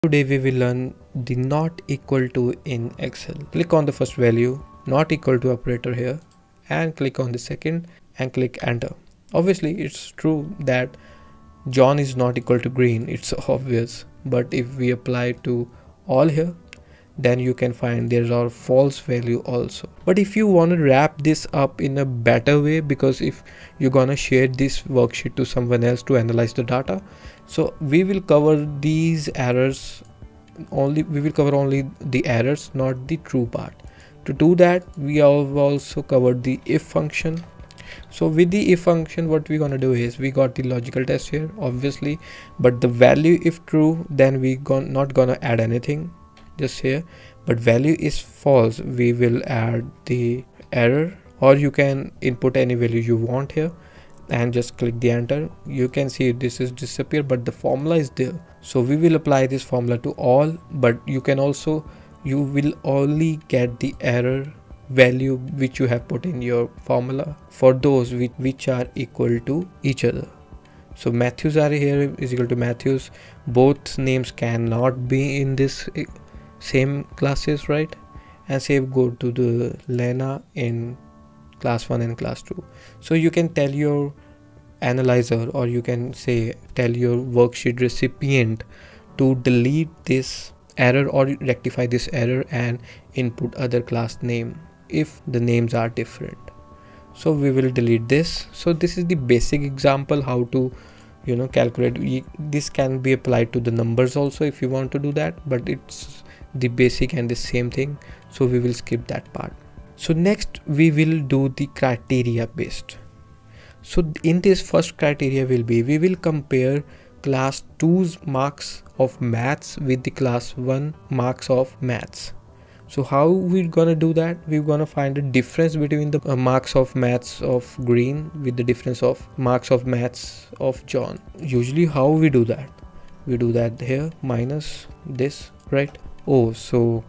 Today we will learn the not equal to in Excel. Click on the first value, not equal to operator here, and click on the second and click enter. Obviously it's true that John is not equal to green, it's obvious, but if we apply to all here, then you can find there are false value also. But if you want to wrap this up in a better way, because if you're gonna share this worksheet to someone else to analyze the data, so we will cover these errors only, we will cover only the errors, not the true part. To do that, we have also covered the if function. So with the if function, what we're gonna do is we got the logical test here obviously, but the value if true, then we not gonna add anything just here, but value is false, we will add the error, or you can input any value you want here and just click the enter. You can see this is disappear, but the formula is there, so we will apply this formula to all. But you will only get the error value which you have put in your formula for those which are equal to each other. So Matthews are here is equal to Matthews, both names cannot be in this same classes, right? And say go to the Lena in class 1 and class 2. So you can tell your analyzer, or you can say tell your worksheet recipient to delete this error or rectify this error and input other class name if the names are different. So we will delete this. So this is the basic example how to calculate. This can be applied to the numbers also if you want to do that, but it's the basic and the same thing, so we will skip that part. So next we will do the criteria based. So in this first criteria will be, we will compare class 2's marks of maths with the class 1 marks of maths. So how we're gonna do that? We're gonna find a difference between the marks of maths of green with the difference of marks of maths of John. Usually how we do that? We do that here minus this, right? Oh, so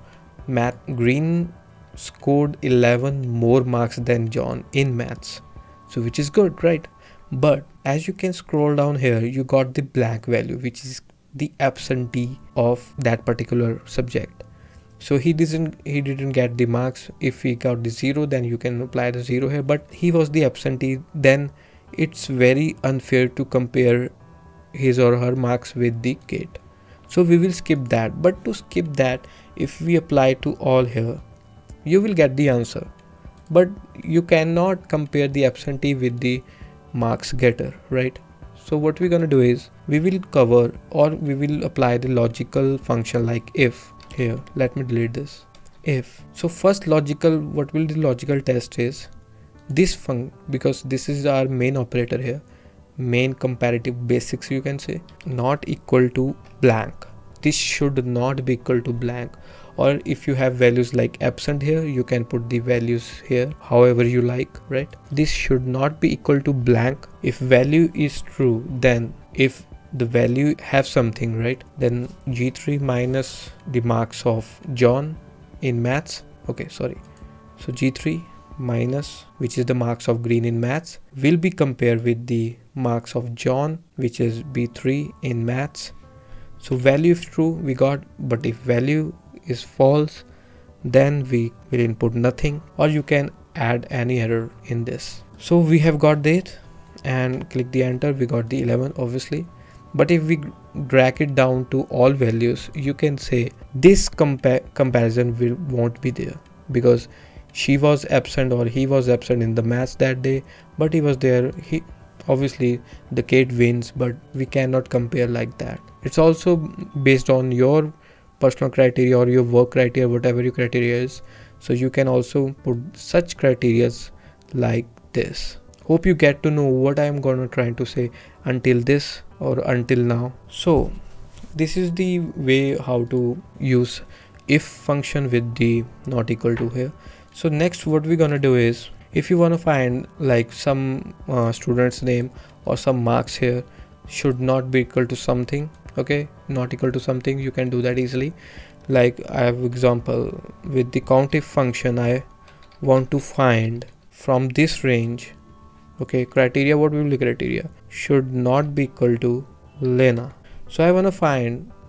green scored 11 more marks than John in maths, so which is good, right? But as you can scroll down here, you got the blank value, which is the absentee of that particular subject. So he didn't get the marks. If he got the 0, then you can apply the 0 here, but he was the absentee. Then it's very unfair to compare his or her marks with the kid, so we will skip that. But to skip that, if we apply to all here, you will get the answer, but you cannot compare the absentee with the marks getter, right? So what we're gonna do is we will cover, or we will apply the logical function like if here. Let me delete this if. So first logical, what will the logical test is this because this is our main operator here, main comparative basics, you can say, not equal to blank. This should not be equal to blank, or if you have values like absent here, you can put the values here however you like, right? This should not be equal to blank. If value is true, then if the value have something, right, then G3 minus the marks of John in maths, okay, sorry, so G3 minus, which is the marks of green in maths, will be compared with the marks of John, which is B3 in maths. So value is true, we got, but if value is false, then we will input nothing, or you can add any error in this. So we have got that and click the enter, we got the 11 obviously. But if we drag it down to all values, you can say this comparison won't be there, because she was absent or he was absent in the maths that day, but he was there. He obviously the kid wins, but we cannot compare like that. It's also based on your personal criteria or your work criteria, whatever your criteria is. So you can also put such criterias like this. Hope you get to know what I am gonna try to say until this or until now. So this is the way how to use if function with the not equal to here. So next what we're gonna do is, if you want to find like some student's name or some marks here should not be equal to something, okay, not equal to something, you can do that easily. Like I have example with the COUNTIF function, I want to find from this range, okay, criteria, what will be criteria, should not be equal to Lena. So I want to find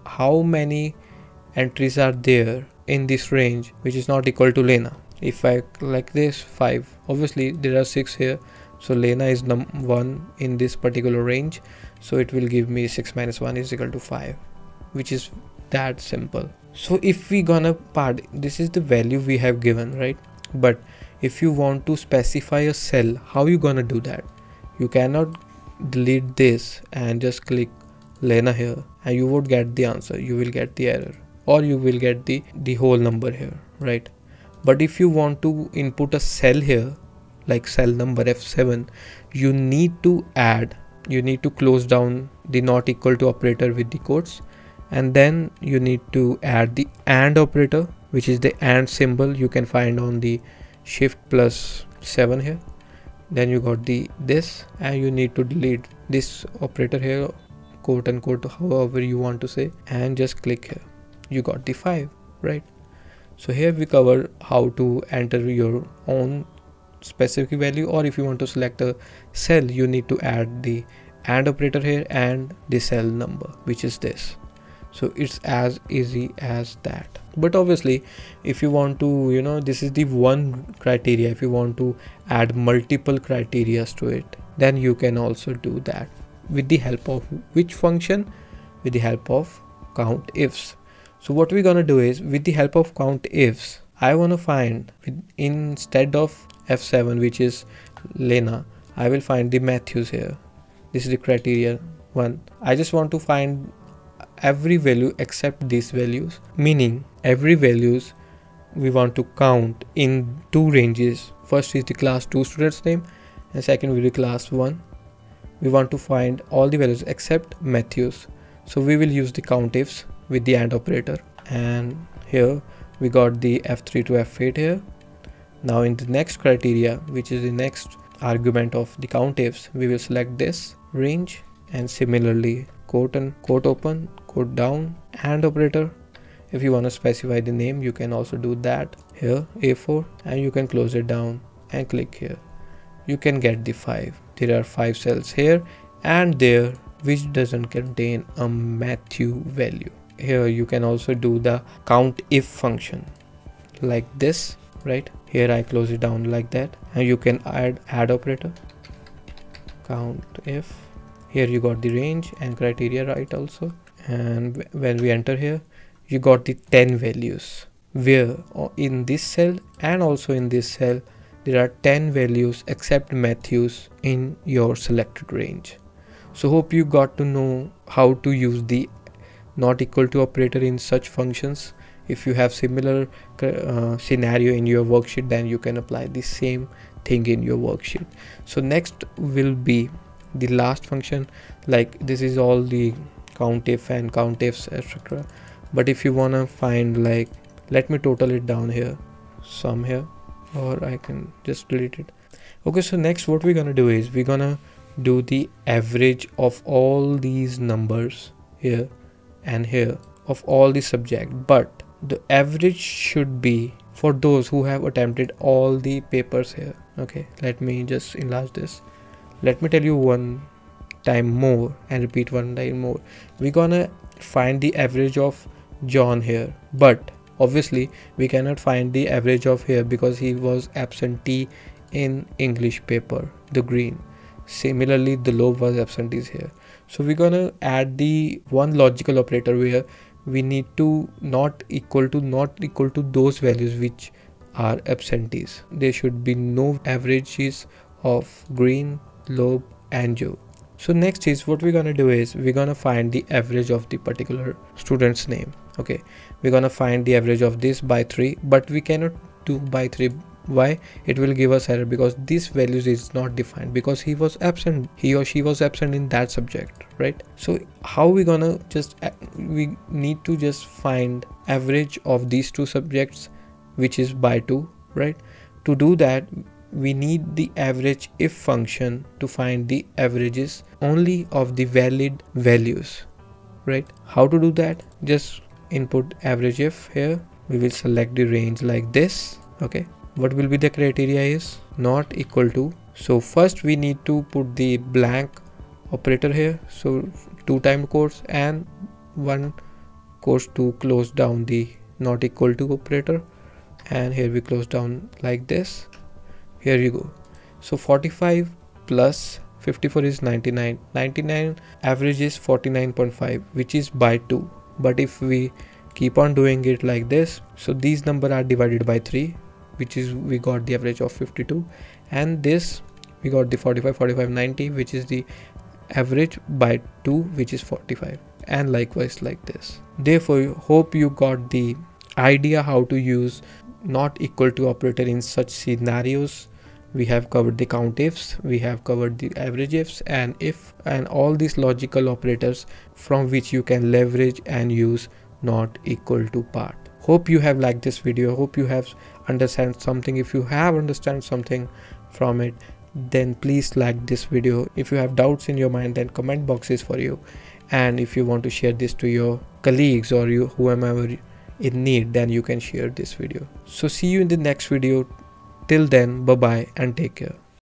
how many entries are there in this range which is not equal to Lena. If I like this 5, obviously there are 6 here, so Lena is 1 in this particular range, so it will give me 6 minus 1 is equal to 5, which is that simple. So if we gonna part, this is the value we have given, right? But if you want to specify a cell, how you gonna do that? You cannot delete this and just click Lena here and you would get the answer. You will get the error, or you will get the whole number here, right? But if you want to input a cell here, like cell number F7, you need to close down the not equal to operator with the quotes, and then you need to add the AND operator, which is the AND symbol you can find on the shift plus 7 here. Then you got this, and you need to delete this operator here, quote unquote, however you want to say, and just click here. You got the 5, right? So here we cover how to enter your own specific value, or if you want to select a cell, you need to add the AND operator here and the cell number, which is this. So it's as easy as that. But obviously if you want to, this is the one criteria. If you want to add multiple criteria to it, then you can also do that with the help of which function? With the help of COUNTIFs. So what we're gonna do is, with the help of COUNTIFs, I want to find, instead of F7 which is Lena, I will find the Matthews here. This is the criteria 1. I just want to find every value except these values, meaning every values we want to count in 2 ranges. First is the class 2 student's name, and second will be class 1. We want to find all the values except Matthews, so we will use the COUNTIFs with the AND operator. And here we got the F3 to F8 here. Now in the next criteria, which is the next argument of the COUNTIFs, we will select this range, and similarly quote and quote open, quote down, AND operator. If you want to specify the name, you can also do that here, A4, and you can close it down and click here. You can get the 5. There are 5 cells here and there which doesn't contain a Matthew value. Here you can also do the COUNTIF function like this, right? Here I close it down like that, and you can add operator, COUNTIF. Here you got the range and criteria, right? Also, and when we enter here, you got the 10 values, where in this cell and also in this cell there are 10 values except Matthews in your selected range. So hope you got to know how to use the not equal to operator in such functions. If you have similar scenario in your worksheet, then you can apply the same thing in your worksheet. So next will be the last function. Like this is all the COUNTIF and COUNTIFs, etc. But if you wanna find, like, let me total it down here, sum here, or I can just delete it. Okay, so next what we're gonna do is we're gonna do the average of all these numbers here and here of all the subject, but the average should be for those who have attempted all the papers here. Okay, let me just enlarge this. Let me tell you one time more and repeat one time more. We're gonna find the average of John here, but obviously we cannot find the average of here because he was absentee in English paper, the green. Similarly, the Loeb was absentees here. So we're gonna add the one logical operator where we need to not equal to those values which are absentees. There should be no averages of Green, Loeb and Joe. So next is what we're gonna do is we're gonna find the average of the particular student's name. Okay, we're gonna find the average of this by 3, but we cannot do by 3. Why? It will give us error because this values is not defined because he was absent, he or she was absent in that subject, right? So how we gonna we need to just find average of these two subjects, which is by 2, right? To do that, we need the average if function to find the averages only of the valid values, right? How to do that? Just input average if here. We will select the range like this. Okay, what will be the criteria is not equal to. So first we need to put the blank operator here, so 2 time quotes and 1 course to close down the not equal to operator, and here we close down like this. Here you go. So 45 plus 54 is 99. 99 average is 49.5, which is by 2. But if we keep on doing it like this, so these numbers are divided by 3, which is we got the average of 52, and this we got the 45, 45, 90, which is the average by 2, which is 45, and likewise like this. Therefore, hope you got the idea how to use not equal to operator in such scenarios. We have covered the count ifs, we have covered the average ifs and if, and all these logical operators from which you can leverage and use not equal to part. Hope you have liked this video. Hope you have understand something. If you have understand something from it, then please like this video. If you have doubts in your mind, then comment box is for you. And if you want to share this to your colleagues or you whoever in need, then you can share this video. So see you in the next video. Till then, bye bye and take care.